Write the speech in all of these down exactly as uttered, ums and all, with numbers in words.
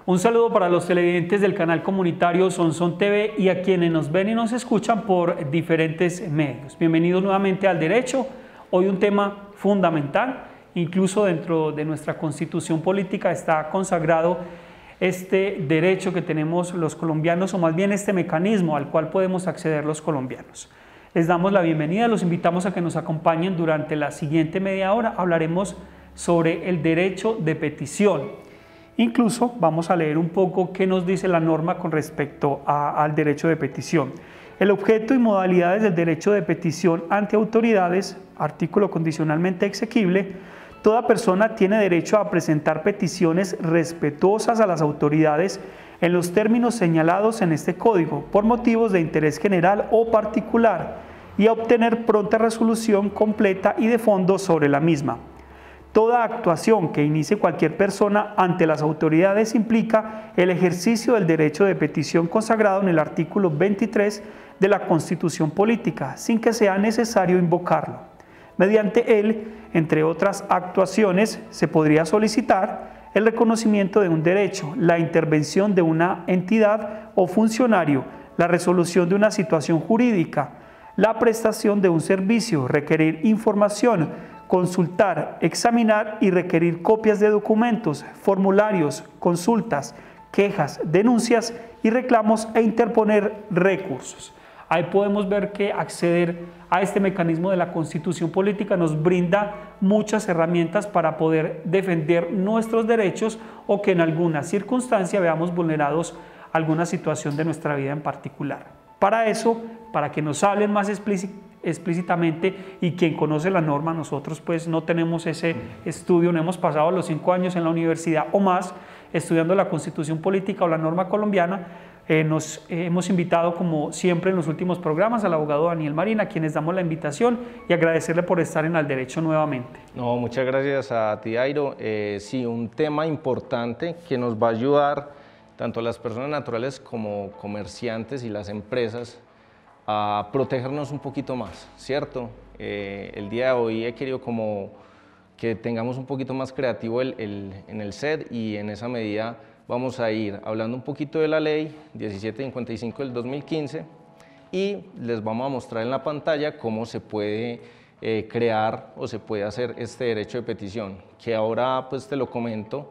Un saludo para los televidentes del canal comunitario Sonsón T V y a quienes nos ven y nos escuchan por diferentes medios. Bienvenidos nuevamente al Derecho. Hoy un tema fundamental, incluso dentro de nuestra constitución política está consagrado este derecho que tenemos los colombianos, o más bien este mecanismo al cual podemos acceder los colombianos. Les damos la bienvenida, los invitamos a que nos acompañen durante la siguiente media hora. Hablaremos sobre el derecho de petición. Incluso vamos a leer un poco qué nos dice la norma con respecto a, al derecho de petición. El objeto y modalidades del derecho de petición ante autoridades, artículo condicionalmente exequible. Toda persona tiene derecho a presentar peticiones respetuosas a las autoridades en los términos señalados en este código, por motivos de interés general o particular, y a obtener pronta resolución completa y de fondo sobre la misma. Toda actuación que inicie cualquier persona ante las autoridades implica el ejercicio del derecho de petición consagrado en el artículo veintitrés de la Constitución Política, sin que sea necesario invocarlo. Mediante él, entre otras actuaciones, se podría solicitar el reconocimiento de un derecho, la intervención de una entidad o funcionario, la resolución de una situación jurídica, la prestación de un servicio, requerir información, consultar, examinar y requerir copias de documentos, formularios, consultas, quejas, denuncias y reclamos e interponer recursos. Ahí podemos ver que acceder a este mecanismo de la Constitución Política nos brinda muchas herramientas para poder defender nuestros derechos o que en alguna circunstancia veamos vulnerados alguna situación de nuestra vida en particular. Para eso, para que nos hablen más explícitamente, explícitamente y quien conoce la norma, nosotros pues no tenemos ese estudio, no hemos pasado los cinco años en la universidad o más estudiando la Constitución Política o la norma colombiana. Eh, nos eh, hemos invitado, como siempre en los últimos programas, al abogado Daniel Marín, a quienes damos la invitación y agradecerle por estar en Al Derecho nuevamente. No, muchas gracias a ti, Airo. Eh, sí, un tema importante que nos va a ayudar tanto a las personas naturales como comerciantes y las empresas a protegernos un poquito más, ¿cierto? Eh, el día de hoy he querido como que tengamos un poquito más creativo el, el, en el set y en esa medida vamos a ir hablando un poquito de la ley diecisiete cincuenta y cinco del dos mil quince y les vamos a mostrar en la pantalla cómo se puede eh, crear o se puede hacer este derecho de petición, que ahora pues te lo comento,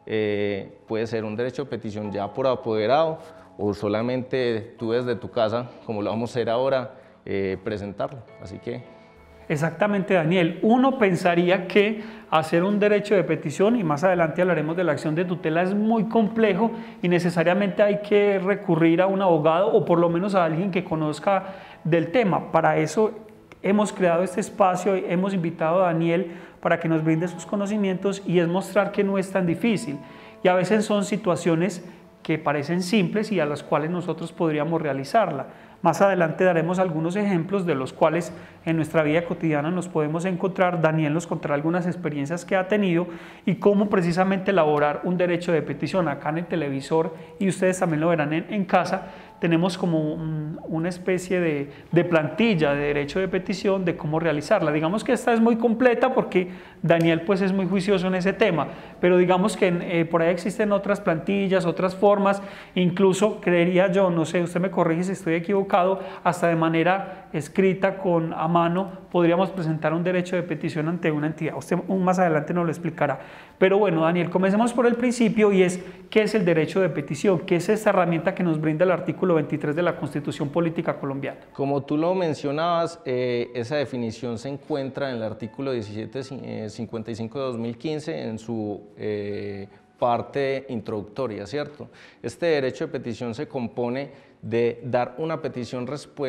eh, puede ser un derecho de petición ya por apoderado o solamente tú desde tu casa, como lo vamos a hacer ahora, eh, presentarlo. Así que... Exactamente, Daniel. Uno pensaría que hacer un derecho de petición, y más adelante hablaremos de la acción de tutela, es muy complejo y necesariamente hay que recurrir a un abogado o por lo menos a alguien que conozca del tema. Para eso hemos creado este espacio, hemos invitado a Daniel para que nos brinde sus conocimientos y es mostrar que no es tan difícil. Y a veces son situaciones que parecen simples y a las cuales nosotros podríamos realizarla. Más adelante daremos algunos ejemplos de los cuales en nuestra vida cotidiana nos podemos encontrar. Daniel nos contará algunas experiencias que ha tenido y cómo precisamente elaborar un derecho de petición. Acá en el televisor, y ustedes también lo verán en, en casa, tenemos como un, una especie de, de plantilla de derecho de petición de cómo realizarla. Digamos que esta es muy completa porque Daniel pues es muy juicioso en ese tema, pero digamos que eh, por ahí existen otras plantillas, otras formas, incluso creería yo, no sé, usted me corrige si estoy equivocado, hasta de manera escrita con a mano podríamos presentar un derecho de petición ante una entidad. Usted más adelante nos lo explicará. Pero bueno, Daniel, comencemos por el principio y es, ¿qué es el derecho de petición? ¿Qué es esta herramienta que nos brinda el artículo veintitrés de la Constitución Política Colombiana? Como tú lo mencionabas, eh, esa definición se encuentra en el artículo diecisiete cincuenta y cinco de dos mil quince en su eh, parte introductoria, ¿cierto? Este derecho de petición se compone de dar una petición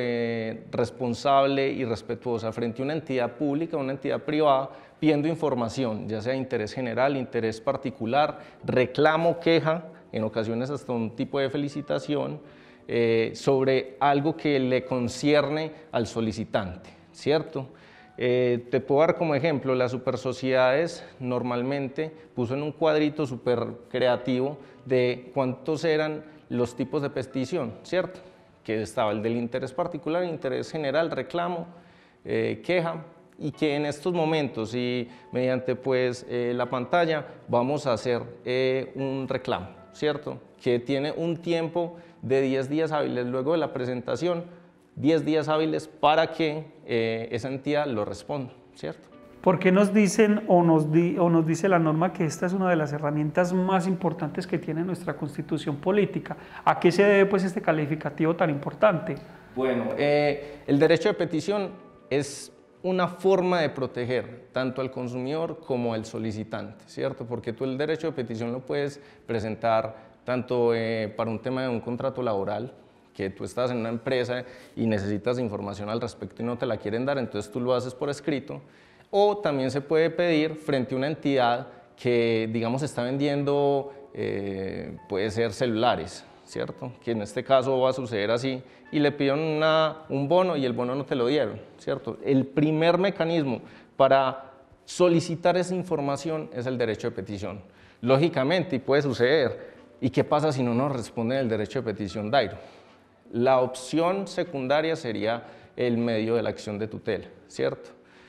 responsable y respetuosa frente a una entidad pública o una entidad privada pidiendo información, ya sea interés general, interés particular, reclamo, queja, en ocasiones hasta un tipo de felicitación, eh, sobre algo que le concierne al solicitante, ¿cierto? Eh, te puedo dar como ejemplo, las supersociedades normalmente puso en un cuadrito súper creativo de cuántos eran los tipos de petición, ¿cierto? Que estaba el del interés particular, interés general, reclamo, eh, queja y que en estos momentos y mediante pues eh, la pantalla vamos a hacer eh, un reclamo, ¿cierto? Que tiene un tiempo de diez días hábiles luego de la presentación, diez días hábiles para que eh, esa entidad lo responda, ¿cierto? ¿Por qué nos dicen o nos, di, o nos dice la norma que esta es una de las herramientas más importantes que tiene nuestra Constitución política? ¿A qué se debe pues este calificativo tan importante? Bueno, eh, el derecho de petición es una forma de proteger tanto al consumidor como al solicitante, ¿cierto? Porque tú el derecho de petición lo puedes presentar tanto eh, para un tema de un contrato laboral, que tú estás en una empresa y necesitas información al respecto y no te la quieren dar, entonces tú lo haces por escrito, o también se puede pedir frente a una entidad que, digamos, está vendiendo, eh, puede ser celulares, ¿cierto? Que en este caso va a suceder así, y le pidieron una, un bono y el bono no te lo dieron, ¿cierto? El primer mecanismo para solicitar esa información es el derecho de petición. Lógicamente, y puede suceder, ¿y qué pasa si no nos responden el derecho de petición, Dairo? La opción secundaria sería el medio de la acción de tutela, ¿cierto?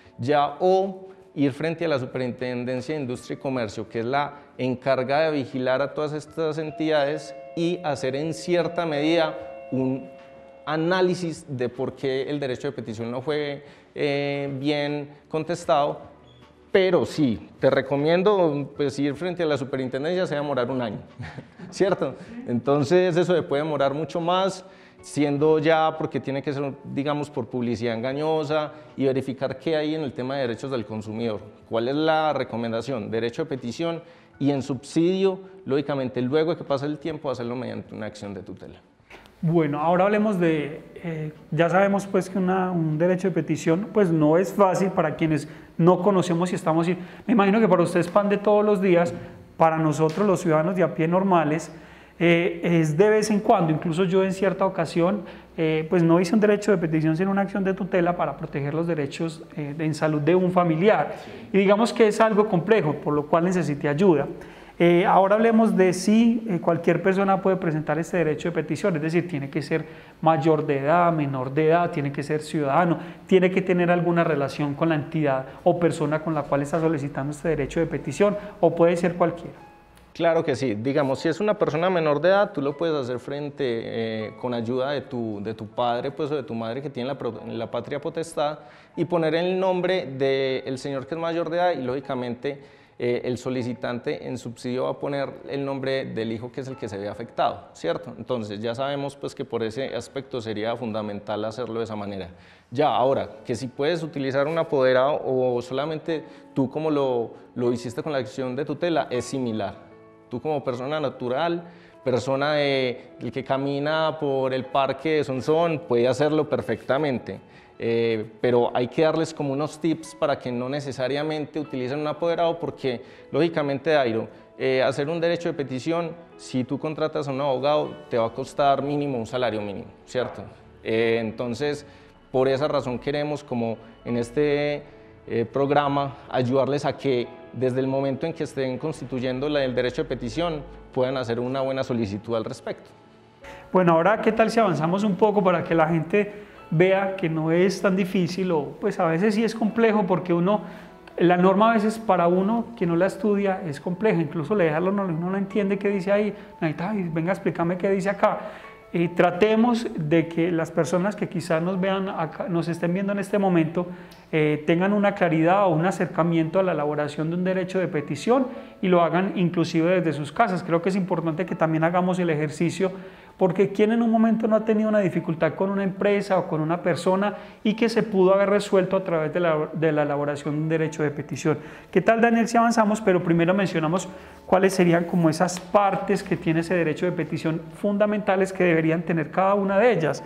Ya o ir frente a la Superintendencia de Industria y Comercio, que es la encargada de vigilar a todas estas entidades y hacer en cierta medida un análisis de por qué el derecho de petición no fue eh, bien contestado, pero sí, te recomiendo pues, ir frente a la Superintendencia, se va a demorar un año, ¿cierto? Entonces eso se puede demorar mucho más, siendo ya porque tiene que ser, digamos, por publicidad engañosa y verificar qué hay en el tema de derechos del consumidor. ¿Cuál es la recomendación? Derecho de petición y en subsidio, lógicamente, luego de que pase el tiempo, hacerlo mediante una acción de tutela. Bueno, ahora hablemos de, eh, ya sabemos pues que una, un derecho de petición pues no es fácil para quienes no conocemos y estamos, me imagino que para ustedes pan de todos los días, para nosotros los ciudadanos de a pie normales, Eh, es de vez en cuando, incluso yo en cierta ocasión, eh, pues no hice un derecho de petición sino una acción de tutela para proteger los derechos eh, de, en salud de un familiar. Y digamos que es algo complejo, por lo cual necesité ayuda. Eh, ahora hablemos de si eh, cualquier persona puede presentar este derecho de petición, es decir, tiene que ser mayor de edad, menor de edad, tiene que ser ciudadano, tiene que tener alguna relación con la entidad o persona con la cual está solicitando este derecho de petición, o puede ser cualquiera. Claro que sí, digamos, si es una persona menor de edad, tú lo puedes hacer frente, eh, con ayuda de tu, de tu padre pues, o de tu madre que tiene la, la patria potestad y poner el nombre del señor que es mayor de edad y lógicamente eh, el solicitante en subsidio va a poner el nombre del hijo que es el que se ve afectado, ¿cierto? Entonces ya sabemos pues, que por ese aspecto sería fundamental hacerlo de esa manera. Ya, ahora, que si puedes utilizar un apoderado o solamente tú como lo, lo hiciste con la acción de tutela, es similar. Tú como persona natural, persona de, el que camina por el parque de Sonsón, puede hacerlo perfectamente, eh, pero hay que darles como unos tips para que no necesariamente utilicen un apoderado porque, lógicamente, Dairo, eh, hacer un derecho de petición, si tú contratas a un abogado, te va a costar mínimo un salario mínimo, ¿cierto? Eh, entonces, por esa razón queremos, como en este eh, programa, ayudarles a que desde el momento en que estén constituyendo la, el derecho de petición, puedan hacer una buena solicitud al respecto. Bueno, ahora, ¿qué tal si avanzamos un poco para que la gente vea que no es tan difícil o pues a veces sí es complejo porque uno, la norma a veces para uno que no la estudia es compleja, incluso leerlo no, uno no entiende qué dice ahí, ay, venga, explícame qué dice acá. Y tratemos de que las personas que quizás nos vean acá, nos estén viendo en este momento eh, tengan una claridad o un acercamiento a la elaboración de un derecho de petición y lo hagan inclusive desde sus casas. Creo que es importante que también hagamos el ejercicio porque quien en un momento no ha tenido una dificultad con una empresa o con una persona y que se pudo haber resuelto a través de la, de la elaboración de un derecho de petición. ¿Qué tal, Daniel, si avanzamos? Pero primero mencionamos cuáles serían como esas partes que tiene ese derecho de petición fundamentales que deberían tener cada una de ellas.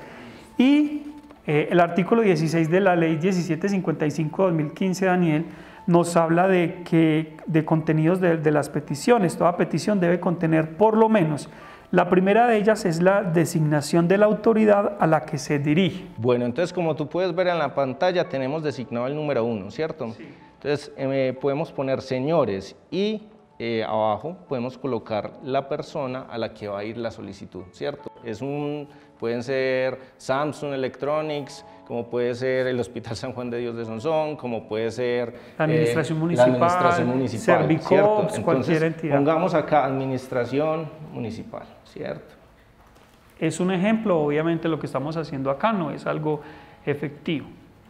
Y eh, el artículo dieciséis de la ley diecisiete cincuenta y cinco de dos mil quince, Daniel, nos habla de, que, de contenidos de, de las peticiones. Toda petición debe contener por lo menos. La primera de ellas es la designación de la autoridad a la que se dirige. Bueno, entonces como tú puedes ver en la pantalla tenemos designado el número uno, ¿cierto? Sí. Entonces eh, podemos poner señores y eh, abajo podemos colocar la persona a la que va a ir la solicitud, ¿cierto? Es un, pueden ser Samsung Electronics, como puede ser el Hospital San Juan de Dios de Sonsón, como puede ser la Administración, eh, municipal, la administración municipal, Servicops, cualquier entidad. Pongamos acá Administración Municipal, ¿cierto? Es un ejemplo, obviamente lo que estamos haciendo acá no es algo efectivo.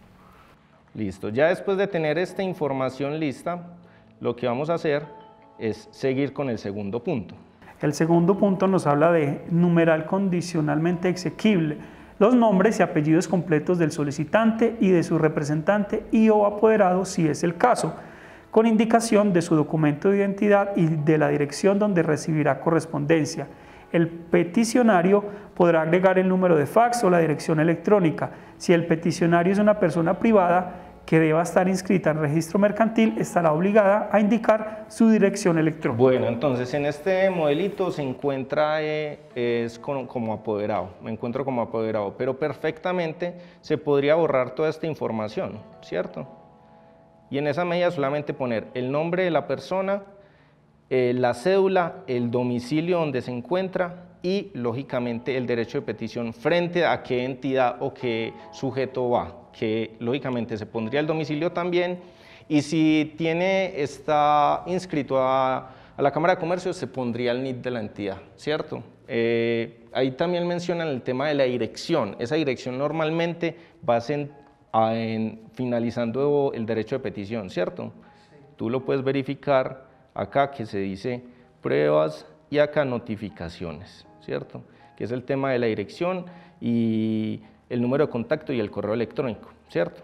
Listo, ya después de tener esta información lista, lo que vamos a hacer es seguir con el segundo punto. El segundo punto nos habla de numeral condicionalmente exequible, los nombres y apellidos completos del solicitante y de su representante y o apoderado si es el caso, con indicación de su documento de identidad y de la dirección donde recibirá correspondencia. El peticionario podrá agregar el número de fax o la dirección electrónica. Si el peticionario es una persona privada que deba estar inscrita en registro mercantil, estará obligada a indicar su dirección electrónica. Bueno, entonces en este modelito se encuentra eh, es con, como apoderado, me encuentro como apoderado, pero perfectamente se podría borrar toda esta información, ¿cierto? Y en esa medida solamente poner el nombre de la persona, eh, la cédula, el domicilio donde se encuentra y lógicamente el derecho de petición frente a qué entidad o qué sujeto va, que lógicamente se pondría el domicilio también, y si tiene, está inscrito a, a la Cámara de Comercio, se pondría el N I T de la entidad, ¿cierto? Eh, ahí también mencionan el tema de la dirección. Esa dirección normalmente va en, a, en, finalizando el derecho de petición, ¿cierto? Sí. Tú lo puedes verificar acá que se dice pruebas y acá notificaciones, ¿cierto? Que es el tema de la dirección y el número de contacto y el correo electrónico, ¿cierto?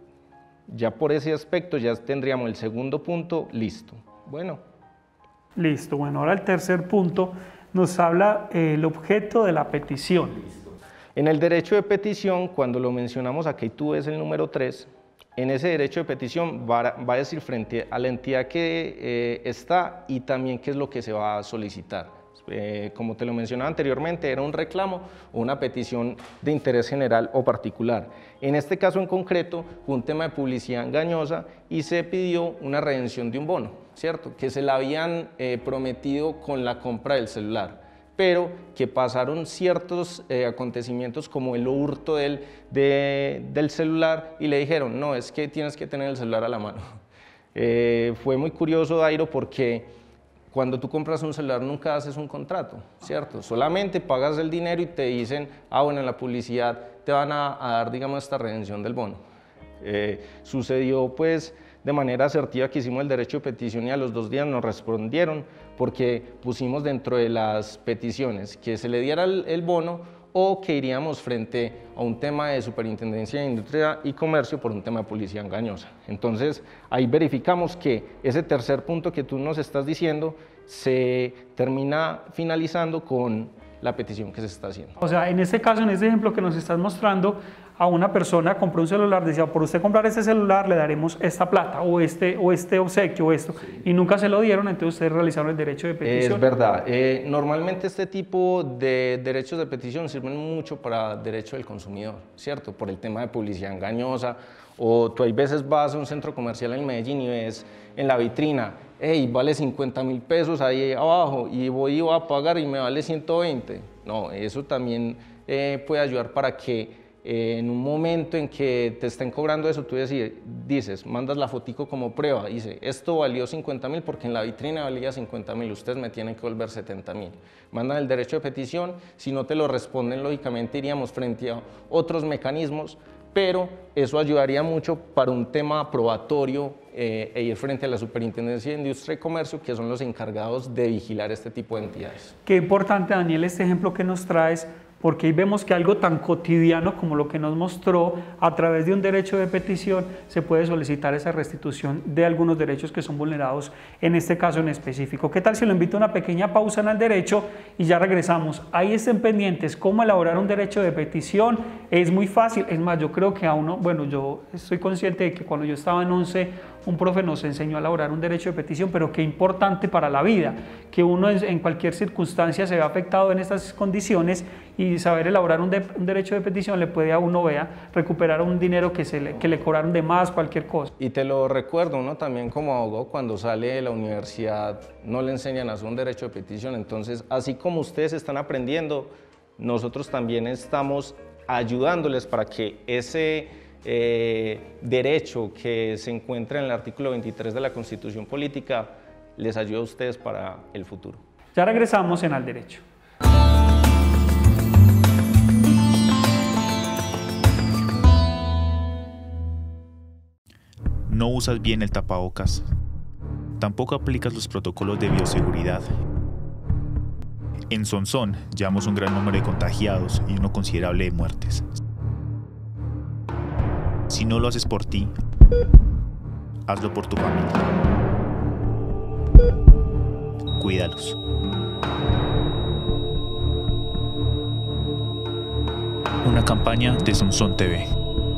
Ya por ese aspecto ya tendríamos el segundo punto listo. Bueno. Listo, bueno, ahora el tercer punto nos habla eh, el objeto de la petición. En el derecho de petición, cuando lo mencionamos aquí, tú ves el número tres, en ese derecho de petición va, va a decir frente a la entidad que eh, está y también qué es lo que se va a solicitar. Eh, como te lo mencionaba anteriormente, era un reclamo o una petición de interés general o particular. En este caso en concreto, fue un tema de publicidad engañosa y se pidió una redención de un bono, ¿cierto? Que se la habían eh, prometido con la compra del celular, pero que pasaron ciertos eh, acontecimientos como el hurto del, de, del celular y le dijeron, no, es que tienes que tener el celular a la mano. Eh, fue muy curioso, Dairo, porque cuando tú compras un celular nunca haces un contrato, ¿cierto? Solamente pagas el dinero y te dicen, ah, bueno, en la publicidad te van a, a dar, digamos, esta redención del bono. Eh, sucedió, pues, de manera asertiva que hicimos el derecho de petición y a los dos días nos respondieron porque pusimos dentro de las peticiones que se le diera el, el bono o que iríamos frente a un tema de Superintendencia de Industria y Comercio por un tema de publicidad engañosa. Entonces, ahí verificamos que ese tercer punto que tú nos estás diciendo se termina finalizando con la petición que se está haciendo. O sea, en este caso, en este ejemplo que nos estás mostrando, a una persona compró un celular, decía, por usted comprar este celular le daremos esta plata o este, o este obsequio o esto, sí. Y nunca se lo dieron, entonces ustedes realizaron el derecho de petición. Es verdad, eh, normalmente este tipo de derechos de petición sirven mucho para derecho del consumidor, ¿cierto? Por el tema de publicidad engañosa, o tú hay veces vas a un centro comercial en Medellín y ves en la vitrina, hey, vale cincuenta mil pesos ahí abajo y voy a pagar y me vale ciento veinte. No, eso también eh, puede ayudar para que Eh, en un momento en que te estén cobrando eso, tú dices, dices mandas la fotico como prueba, dice, esto valió cincuenta mil porque en la vitrina valía cincuenta mil, ustedes me tienen que volver setenta mil. Mandan el derecho de petición, si no te lo responden, lógicamente iríamos frente a otros mecanismos, pero eso ayudaría mucho para un tema probatorio eh, e ir frente a la Superintendencia de Industria y Comercio, que son los encargados de vigilar este tipo de entidades. Qué importante, Daniel, este ejemplo que nos traes, porque ahí vemos que algo tan cotidiano como lo que nos mostró, a través de un derecho de petición se puede solicitar esa restitución de algunos derechos que son vulnerados en este caso en específico. ¿Qué tal si lo invito a una pequeña pausa en el derecho y ya regresamos? Ahí estén pendientes, cómo elaborar un derecho de petición, es muy fácil, es más, yo creo que a uno, bueno, yo estoy consciente de que cuando yo estaba en once, un profe nos enseñó a elaborar un derecho de petición, pero qué importante para la vida, que uno en cualquier circunstancia se ve afectado en estas condiciones y saber elaborar un, de, un derecho de petición le puede a uno, vea, recuperar un dinero que, se le, que le cobraron de más, cualquier cosa. Y te lo recuerdo, uno también como abogado cuando sale de la universidad no le enseñan a hacer un derecho de petición, entonces así como ustedes están aprendiendo, nosotros también estamos ayudándoles para que ese eh, derecho que se encuentra en el artículo veintitrés de la Constitución Política les ayude a ustedes para el futuro. Ya regresamos en Al Derecho. No usas bien el tapabocas. Tampoco aplicas los protocolos de bioseguridad. En Sonsón llevamos un gran número de contagiados y uno considerable de muertes. Si no lo haces por ti, hazlo por tu familia. Cuídalos. Una campaña de Sonsón T V.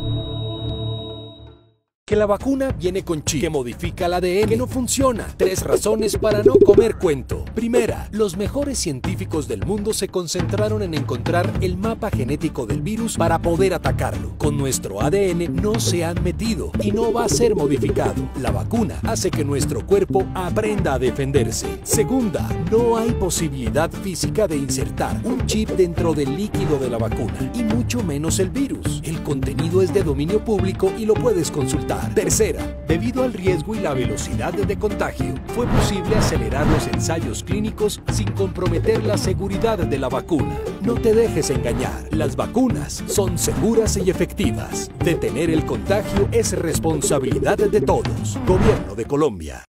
Que la vacuna viene con chip, que modifica el A D N, que no funciona. Tres razones para no comer cuento. Primera, los mejores científicos del mundo se concentraron en encontrar el mapa genético del virus para poder atacarlo. Con nuestro A D N no se han metido y no va a ser modificado. La vacuna hace que nuestro cuerpo aprenda a defenderse. Segunda, no hay posibilidad física de insertar un chip dentro del líquido de la vacuna y mucho menos el virus. El contenido es de dominio público y lo puedes consultar. Tercera, debido al riesgo y la velocidad de contagio, fue posible acelerar los ensayos clínicos sin comprometer la seguridad de la vacuna. No te dejes engañar, las vacunas son seguras y efectivas. Detener el contagio es responsabilidad de todos. Gobierno de Colombia.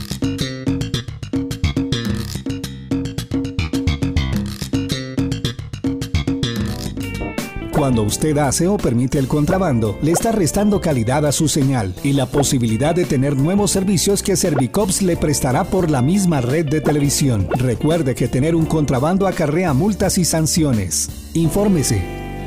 Cuando usted hace o permite el contrabando, le está restando calidad a su señal y la posibilidad de tener nuevos servicios que Servicops le prestará por la misma red de televisión. Recuerde que tener un contrabando acarrea multas y sanciones. Infórmese.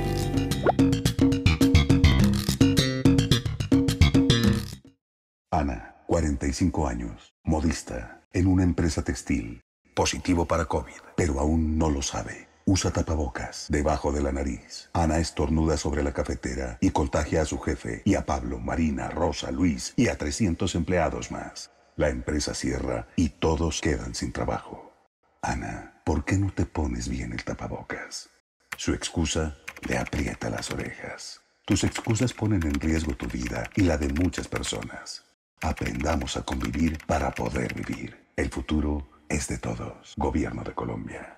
Ana, cuarenta y cinco años, modista, en una empresa textil. Positivo para COVID, pero aún no lo sabe. Usa tapabocas debajo de la nariz. Ana estornuda sobre la cafetera y contagia a su jefe y a Pablo, Marina, Rosa, Luis y a trescientos empleados más. La empresa cierra y todos quedan sin trabajo. Ana, ¿por qué no te pones bien el tapabocas? Su excusa le aprieta las orejas. Tus excusas ponen en riesgo tu vida y la de muchas personas. Aprendamos a convivir para poder vivir. El futuro es de todos. Gobierno de Colombia.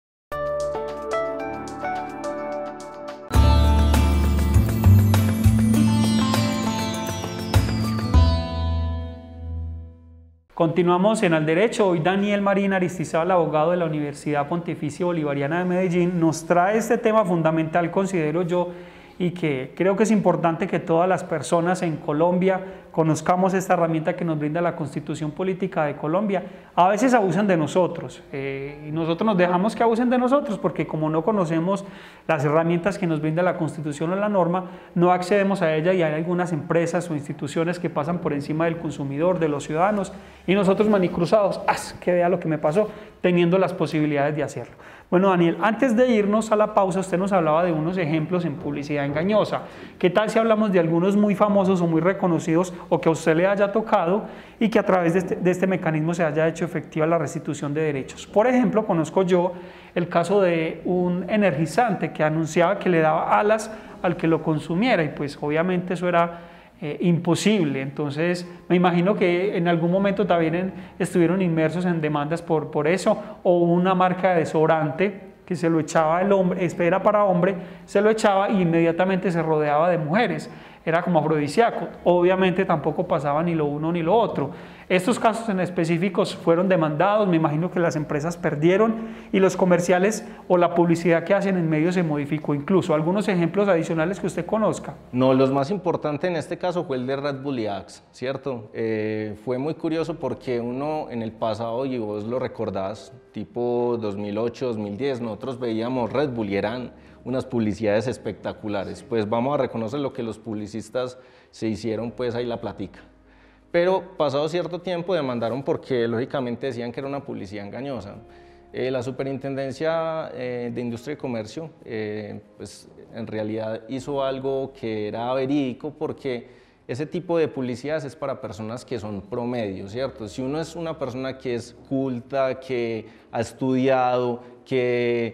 Continuamos en Al Derecho. Hoy Daniel Marín Aristizábal, abogado de la Universidad Pontificia Bolivariana de Medellín, nos trae este tema fundamental, considero yo, y que creo que es importante que todas las personas en Colombia conozcamos esta herramienta que nos brinda la Constitución Política de Colombia. A veces abusan de nosotros eh, y nosotros nos dejamos que abusen de nosotros porque como no conocemos las herramientas que nos brinda la Constitución o la norma, no accedemos a ella y hay algunas empresas o instituciones que pasan por encima del consumidor, de los ciudadanos y nosotros manicruzados, ¡ah, que vea lo que me pasó!, teniendo las posibilidades de hacerlo. Bueno, Daniel, antes de irnos a la pausa, usted nos hablaba de unos ejemplos en publicidad engañosa. ¿Qué tal si hablamos de algunos muy famosos o muy reconocidos o que a usted le haya tocado y que a través de este, de este mecanismo se haya hecho efectiva la restitución de derechos? Por ejemplo, conozco yo el caso de un energizante que anunciaba que le daba alas al que lo consumiera y pues obviamente eso era Eh, imposible. Entonces me imagino que en algún momento también en, estuvieron inmersos en demandas por, por eso, o una marca de desodorante que se lo echaba el hombre, era para hombre, se lo echaba y inmediatamente se rodeaba de mujeres, era como afrodisíaco. Obviamente tampoco pasaba ni lo uno ni lo otro. Estos casos en específicos fueron demandados, me imagino que las empresas perdieron y los comerciales o la publicidad que hacen en medios se modificó incluso. ¿Algunos ejemplos adicionales que usted conozca? No, los más importantes en este caso fue el de Red Bull y Axe, ¿cierto? Eh, fue muy curioso porque uno en el pasado, y vos lo recordás, tipo dos mil ocho, dos mil diez, nosotros veíamos Red Bull y eran unas publicidades espectaculares. Pues vamos a reconocer lo que los publicistas se hicieron, pues ahí la platica. Pero pasado cierto tiempo demandaron porque lógicamente decían que era una publicidad engañosa. Eh, la Superintendencia eh, de Industria y Comercio eh, pues en realidad hizo algo que era verídico porque ese tipo de publicidades es para personas que son promedio, ¿cierto? Si uno es una persona que es culta, que ha estudiado, que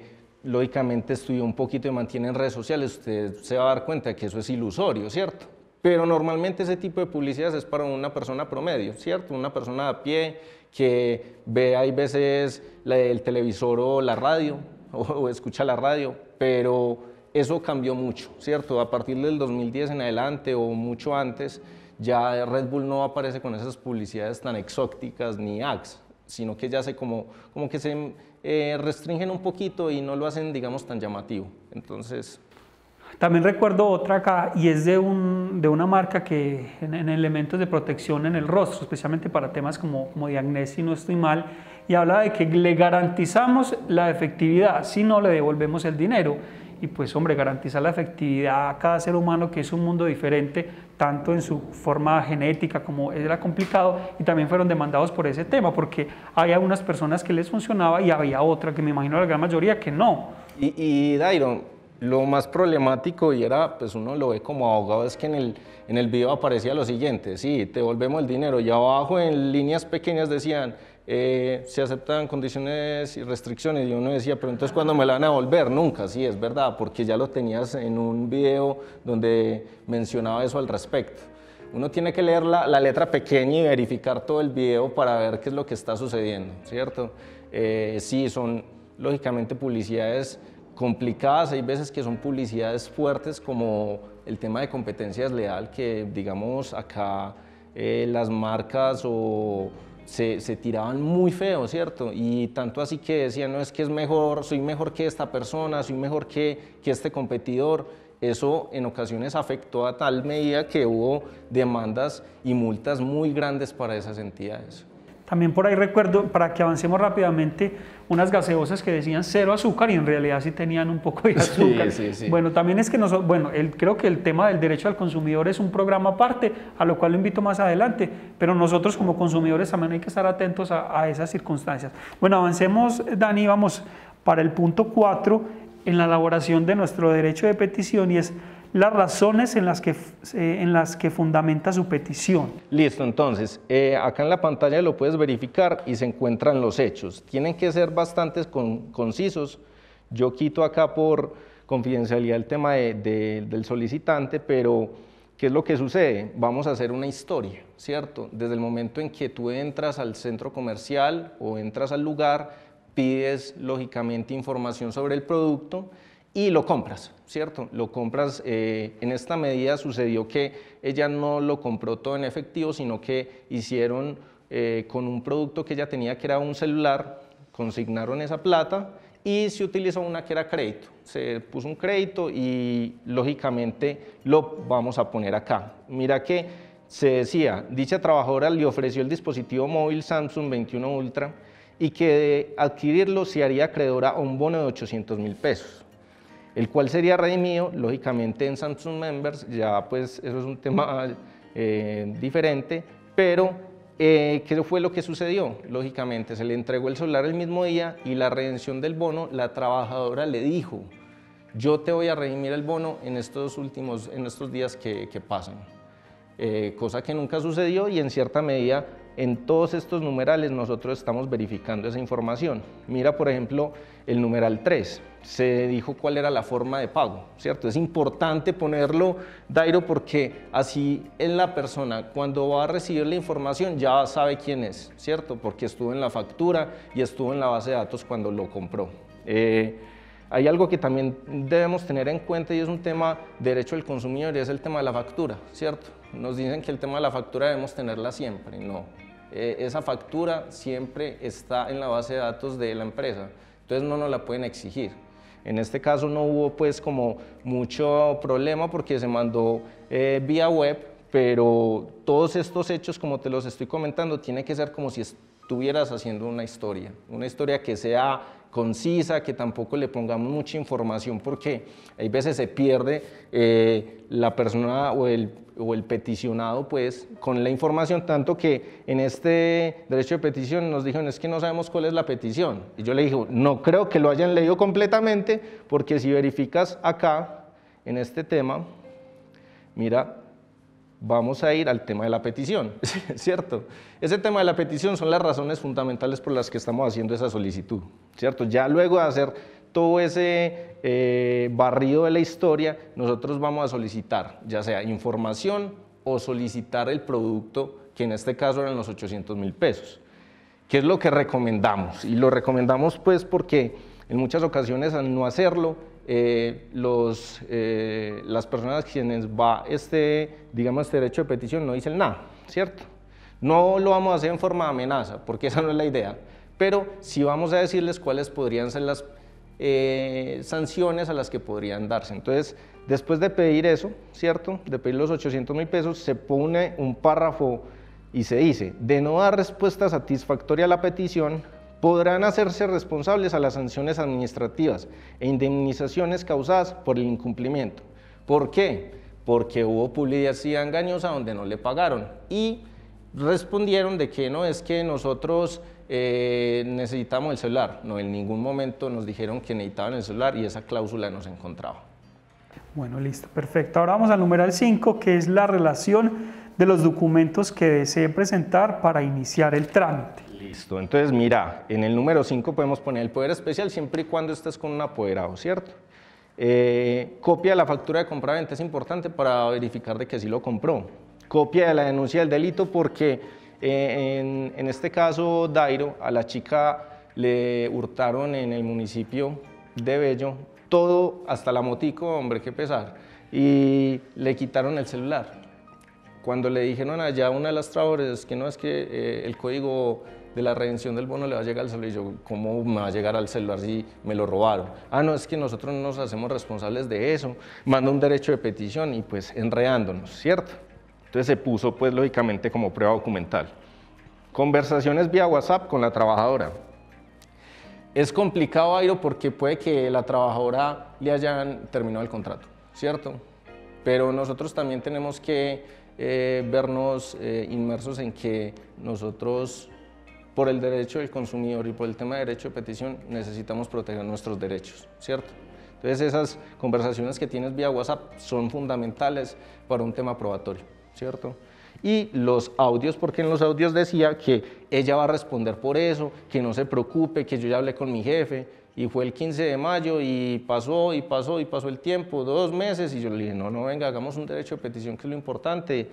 lógicamente estudió un poquito y mantiene en redes sociales, usted se va a dar cuenta de que eso es ilusorio, ¿cierto? Pero normalmente ese tipo de publicidad es para una persona promedio, ¿cierto? Una persona a pie que ve hay veces la, el televisor o la radio, o, o escucha la radio, pero eso cambió mucho, ¿cierto? A partir del dos mil diez en adelante o mucho antes, ya Red Bull no aparece con esas publicidades tan exóticas ni ads, sino que ya se como, como que se eh, restringen un poquito y no lo hacen, digamos, tan llamativo. Entonces... También recuerdo otra acá, y es de, un, de una marca que en, en elementos de protección en el rostro, especialmente para temas como, como de acné, si no estoy mal, y habla de que le garantizamos la efectividad, si no le devolvemos el dinero. Y pues hombre, garantizar la efectividad a cada ser humano, que es un mundo diferente, tanto en su forma genética como era complicado, y también fueron demandados por ese tema, porque había unas personas que les funcionaba y había otra que me imagino la gran mayoría que no. Y, y Dairo, lo más problemático, y era, pues uno lo ve como abogado, es que en el, en el video aparecía lo siguiente: sí, te devolvemos el dinero, y abajo en líneas pequeñas decían, eh, se aceptan condiciones y restricciones, y uno decía, pero entonces ¿cuándo me la van a devolver? Nunca. Sí, es verdad, porque ya lo tenías en un video donde mencionaba eso al respecto. Uno tiene que leer la, la letra pequeña y verificar todo el video para ver qué es lo que está sucediendo, ¿cierto? Eh, sí, son lógicamente publicidades complicadas, hay veces que son publicidades fuertes, como el tema de competencia desleal, que digamos acá eh, las marcas o se, se tiraban muy feo, ¿cierto? Y tanto así que decían, no, es que es mejor, soy mejor que esta persona, soy mejor que, que este competidor. Eso en ocasiones afectó a tal medida que hubo demandas y multas muy grandes para esas entidades. También por ahí recuerdo, para que avancemos rápidamente, unas gaseosas que decían cero azúcar y en realidad sí tenían un poco de azúcar. Sí, sí, sí. Bueno, también es que nosotros, bueno, el, creo que el tema del derecho al consumidor es un programa aparte, a lo cual lo invito más adelante, pero nosotros como consumidores también hay que estar atentos a, a esas circunstancias. Bueno, avancemos, Dani, vamos para el punto cuatro en la elaboración de nuestro derecho de petición, y es las razones en las que, eh, en las que fundamenta su petición. Listo, entonces, eh, acá en la pantalla lo puedes verificar y se encuentran los hechos. Tienen que ser bastante con, concisos. Yo quito acá por confidencialidad el tema de, de, del solicitante, pero ¿qué es lo que sucede? Vamos a hacer una historia, ¿cierto? Desde el momento en que tú entras al centro comercial o entras al lugar, pides lógicamente información sobre el producto y lo compras, ¿cierto? Lo compras, eh, en esta medida sucedió que ella no lo compró todo en efectivo, sino que hicieron eh, con un producto que ella tenía, que era un celular, consignaron esa plata y se utilizó una que era crédito. Se puso un crédito y lógicamente lo vamos a poner acá. Mira que se decía, dicha trabajadora le ofreció el dispositivo móvil Samsung veintiuno Ultra y que de adquirirlo se haría acreedora a un bono de ochocientos mil pesos. El cual sería redimido, lógicamente, en Samsung Members. Ya pues eso es un tema eh, diferente, pero eh, ¿qué fue lo que sucedió? Lógicamente se le entregó el celular el mismo día y la redención del bono, la trabajadora le dijo, yo te voy a redimir el bono en estos últimos, en estos días que, que pasan. Eh, cosa que nunca sucedió, y en cierta medida en todos estos numerales nosotros estamos verificando esa información. Mira, por ejemplo, el numeral tres, se dijo cuál era la forma de pago, ¿cierto? Es importante ponerlo, Dairo, porque así en la persona, cuando va a recibir la información, ya sabe quién es, ¿cierto? Porque estuvo en la factura y estuvo en la base de datos cuando lo compró. Eh, hay algo que también debemos tener en cuenta, y es un tema de derecho del consumidor, y es el tema de la factura, ¿cierto? Nos dicen que el tema de la factura debemos tenerla siempre, no. Eh, esa factura siempre está en la base de datos de la empresa, entonces no nos la pueden exigir. En este caso no hubo pues como mucho problema porque se mandó eh, vía web, pero todos estos hechos, como te los estoy comentando, tiene que ser como si estuvieras haciendo una historia, una historia que sea concisa, que tampoco le pongamos mucha información, porque hay veces se pierde eh, la persona o el, o el peticionado pues con la información, tanto que en este derecho de petición nos dijeron, es que no sabemos cuál es la petición, y yo le dije, no creo que lo hayan leído completamente, porque si verificas acá en este tema, mira, vamos a ir al tema de la petición, ¿cierto? Ese tema de la petición son las razones fundamentales por las que estamos haciendo esa solicitud, ¿cierto? Ya luego de hacer todo ese eh, barrido de la historia, nosotros vamos a solicitar ya sea información o solicitar el producto, que en este caso eran los ochocientos mil pesos. ¿Qué es lo que recomendamos? Y lo recomendamos pues porque en muchas ocasiones al no hacerlo, eh, los, eh, las personas quienes va este, digamos, este derecho de petición no dicen nada, ¿cierto? No lo vamos a hacer en forma de amenaza, porque esa no es la idea, pero sí vamos a decirles cuáles podrían ser las eh, sanciones a las que podrían darse. Entonces, después de pedir eso, ¿cierto? De pedir los ochocientos mil pesos, se pone un párrafo y se dice, de no dar respuesta satisfactoria a la petición, podrán hacerse responsables a las sanciones administrativas e indemnizaciones causadas por el incumplimiento. ¿Por qué? Porque hubo publicidad engañosa donde no le pagaron y respondieron de que no, es que nosotros eh, necesitamos el celular. No, en ningún momento nos dijeron que necesitaban el celular y esa cláusula no se encontraba. Bueno, listo, perfecto. Ahora vamos al numeral cinco, que es la relación de los documentos que deseen presentar para iniciar el trámite. Listo, entonces mira, en el número cinco podemos poner el poder especial siempre y cuando estés con un apoderado, ¿cierto? Eh, copia de la factura de compraventa es importante para verificar de que sí lo compró. Copia de la denuncia del delito porque eh, en, en este caso Dairo, a la chica le hurtaron en el municipio de Bello todo, hasta la motico, hombre, qué pesar, y le quitaron el celular. Cuando le dijeron allá a una de las trabajadores que no, es que eh, el código de la redención del bono le va a llegar al celular, y yo, ¿cómo me va a llegar al celular si me lo robaron? Ah, no, es que nosotros no nos hacemos responsables de eso, manda un derecho de petición y pues enredándonos, ¿cierto? Entonces se puso pues lógicamente como prueba documental. Conversaciones vía WhatsApp con la trabajadora. Es complicado, Airo, porque puede que la trabajadora le hayan terminado el contrato, ¿cierto? Pero nosotros también tenemos que eh, vernos eh, inmersos en que nosotros, por el derecho del consumidor y por el tema de derecho de petición, necesitamos proteger nuestros derechos, ¿cierto? Entonces esas conversaciones que tienes vía WhatsApp son fundamentales para un tema probatorio, ¿cierto? Y los audios, porque en los audios decía que ella va a responder por eso, que no se preocupe, que yo ya hablé con mi jefe, y fue el quince de mayo y pasó y pasó y pasó el tiempo, dos meses, y yo le dije, no, no, venga, hagamos un derecho de petición que es lo importante,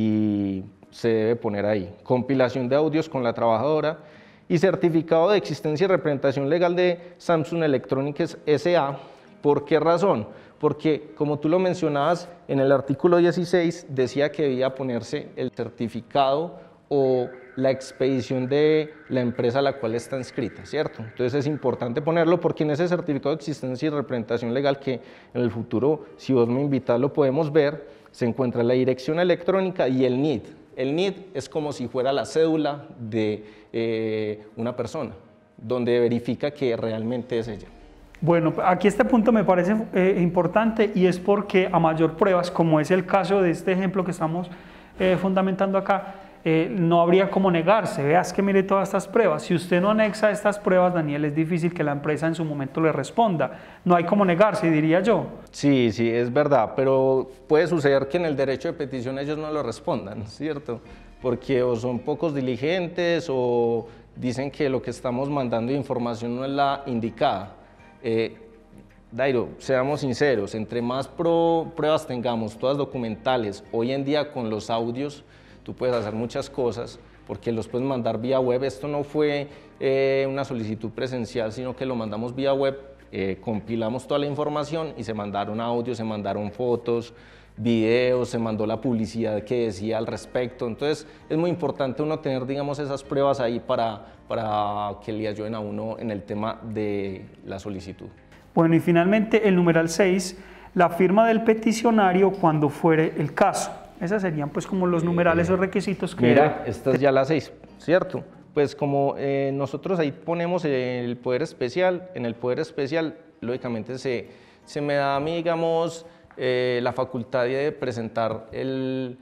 y se debe poner ahí. Compilación de audios con la trabajadora y certificado de existencia y representación legal de Samsung Electronics S A. ¿Por qué razón? Porque, como tú lo mencionabas, en el artículo dieciséis decía que debía ponerse el certificado o la expedición de la empresa a la cual está inscrita, ¿cierto? Entonces es importante ponerlo porque en ese certificado de existencia y representación legal, que en el futuro, si vos me invitas, lo podemos ver, se encuentra la dirección electrónica y el N I D. El N I D es como si fuera la cédula de eh, una persona, donde verifica que realmente es ella. Bueno, aquí este punto me parece eh, importante y es porque a mayor pruebas, como es el caso de este ejemplo que estamos eh, fundamentando acá, eh, no habría como negarse. Veas que mire todas estas pruebas. Si usted no anexa estas pruebas, Daniel, es difícil que la empresa en su momento le responda. No hay como negarse, diría yo. Sí, sí, es verdad, pero puede suceder que en el derecho de petición ellos no lo respondan, ¿cierto? Porque o son pocos diligentes o dicen que lo que estamos mandando de información no es la indicada. Eh, Dairo, seamos sinceros, entre más pro, pruebas tengamos, todas documentales, hoy en día con los audios tú puedes hacer muchas cosas porque los puedes mandar vía web. Esto no fue eh, una solicitud presencial, sino que lo mandamos vía web, eh, compilamos toda la información y se mandaron audios, se mandaron fotos, videos, se mandó la publicidad que decía al respecto. Entonces es muy importante uno tener, digamos, esas pruebas ahí para, para que le ayuden a uno en el tema de la solicitud. Bueno, y finalmente el numeral seis, la firma del peticionario cuando fuere el caso. Esos serían pues como los numerales o requisitos que... Mira, esta es ya la seis, ¿cierto? Pues como eh, nosotros ahí ponemos el poder especial, en el poder especial lógicamente se, se me da a mí, digamos, eh, la facultad de presentar el,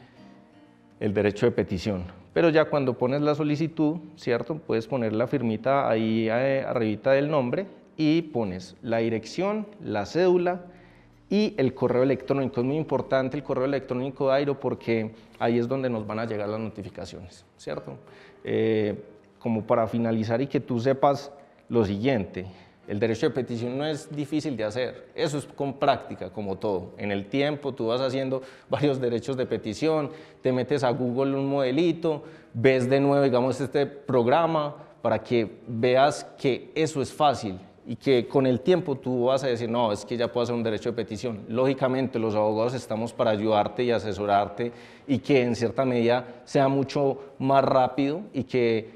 el derecho de petición. Pero ya cuando pones la solicitud, ¿cierto? Puedes poner la firmita ahí eh, arribita del nombre y pones la dirección, la cédula y el correo electrónico. Es muy importante el correo electrónico de Airo porque ahí es donde nos van a llegar las notificaciones, ¿cierto? Eh, como para finalizar y que tú sepas lo siguiente, El derecho de petición no es difícil de hacer, eso es con práctica, como todo. En el tiempo tú vas haciendo varios derechos de petición, te metes a Google un modelito, ves de nuevo, digamos, este programa para que veas que eso es fácil y que con el tiempo tú vas a decir, no, es que ya puedo hacer un derecho de petición. Lógicamente los abogados estamos para ayudarte y asesorarte y que en cierta medida sea mucho más rápido y que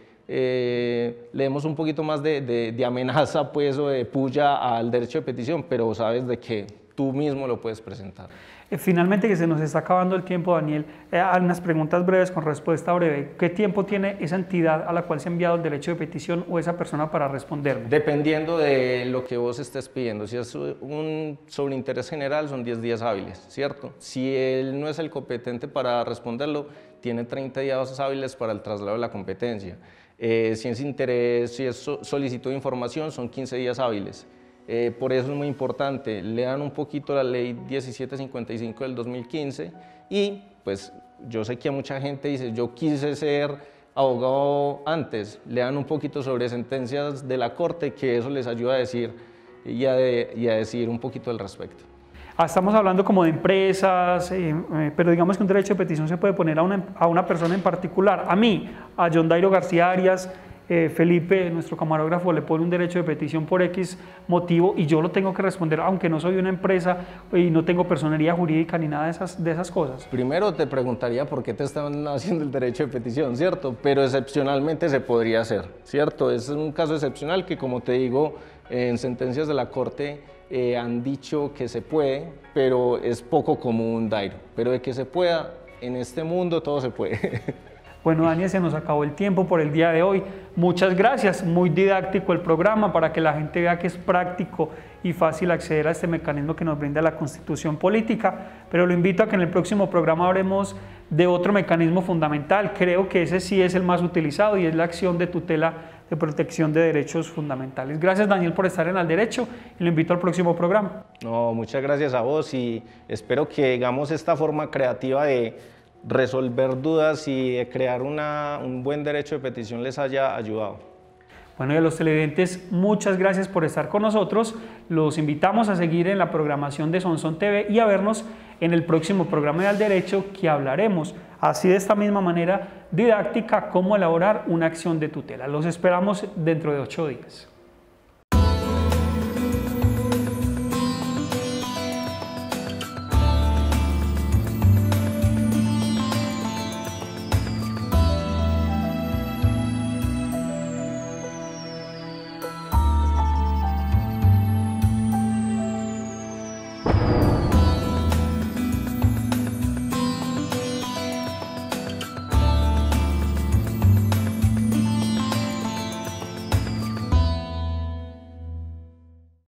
Eh, le demos un poquito más de, de, de amenaza pues, o de puya al derecho de petición, pero sabes de que tú mismo lo puedes presentar. Eh, finalmente, que se nos está acabando el tiempo, Daniel, eh, unas preguntas breves con respuesta breve. ¿Qué tiempo tiene esa entidad a la cual se ha enviado el derecho de petición o esa persona para responderme? Dependiendo de lo que vos estés pidiendo. Si es un sobreinterés general, son diez días hábiles, ¿cierto? Si él no es el competente para responderlo, tiene treinta días hábiles para el traslado de la competencia. Eh, si es interés, si es solicitud de información, son quince días hábiles. Eh, por eso es muy importante, lean un poquito la ley diecisiete cincuenta y cinco del dos mil quince y pues yo sé que a mucha gente dice, yo quise ser abogado antes, lean un poquito sobre sentencias de la corte, que eso les ayuda a decir y a, de, y a decir un poquito al respecto. Ah, estamos hablando como de empresas, eh, eh, pero digamos que un derecho de petición se puede poner a una, a una persona en particular. A mí, a John Dairo García Arias, eh, Felipe, nuestro camarógrafo, le pone un derecho de petición por X motivo y yo lo tengo que responder, aunque no soy una empresa y no tengo personería jurídica ni nada de esas, de esas cosas. Primero te preguntaría por qué te están haciendo el derecho de petición, ¿cierto? Pero excepcionalmente se podría hacer, ¿cierto? Es un caso excepcional que, como te digo, en sentencias de la Corte Eh, han dicho que se puede, pero es poco común, Dairo. Pero de que se pueda, en este mundo todo se puede. Bueno, Daniel, se nos acabó el tiempo por el día de hoy. Muchas gracias, muy didáctico el programa para que la gente vea que es práctico y fácil acceder a este mecanismo que nos brinda la Constitución Política, pero lo invito a que en el próximo programa hablemos de otro mecanismo fundamental. Creo que ese sí es el más utilizado y es la acción de tutela de protección de derechos fundamentales. Gracias, Daniel, por estar en Al Derecho y lo invito al próximo programa. No, muchas gracias a vos y espero que hagamos esta forma creativa de resolver dudas y de crear una, un buen derecho de petición les haya ayudado. Bueno, y a los televidentes, muchas gracias por estar con nosotros. Los invitamos a seguir en la programación de Sonsón T V y a vernos en el próximo programa de Al Derecho, que hablaremos así de esta misma manera didáctica cómo elaborar una acción de tutela. Los esperamos dentro de ocho días.